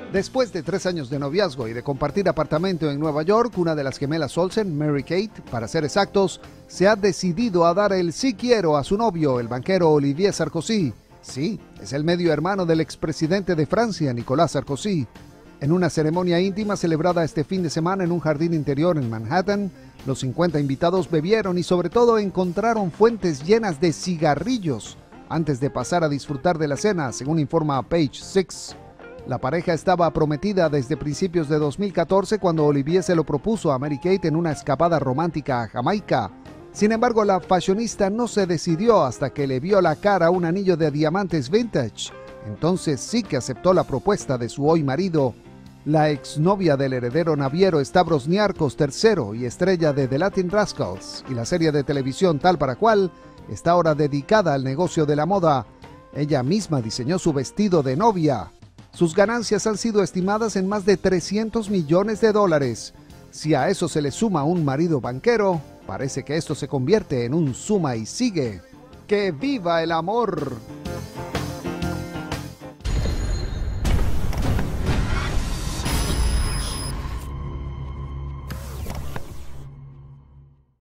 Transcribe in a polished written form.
Después de 3 años de noviazgo y de compartir apartamento en Nueva York, una de las gemelas Olsen, Mary-Kate, para ser exactos, se ha decidido a dar el sí quiero a su novio, el banquero Olivier Sarkozy. Sí, es el medio hermano del expresidente de Francia, Nicolas Sarkozy. En una ceremonia íntima celebrada este fin de semana en un jardín interior en Manhattan, los 50 invitados bebieron y sobre todo encontraron fuentes llenas de cigarrillos antes de pasar a disfrutar de la cena, según informa Page Six. La pareja estaba prometida desde principios de 2014 cuando Olivier se lo propuso a Mary-Kate en una escapada romántica a Jamaica. Sin embargo, la fashionista no se decidió hasta que le vio la cara un anillo de diamantes vintage. Entonces sí que aceptó la propuesta de su hoy marido. La exnovia del heredero naviero Stavros Niarchos III y estrella de The Latin Rascals y la serie de televisión Tal para Cual está ahora dedicada al negocio de la moda. Ella misma diseñó su vestido de novia. Sus ganancias han sido estimadas en más de $300 millones. Si a eso se le suma un marido banquero, parece que esto se convierte en un suma y sigue. ¡Que viva el amor!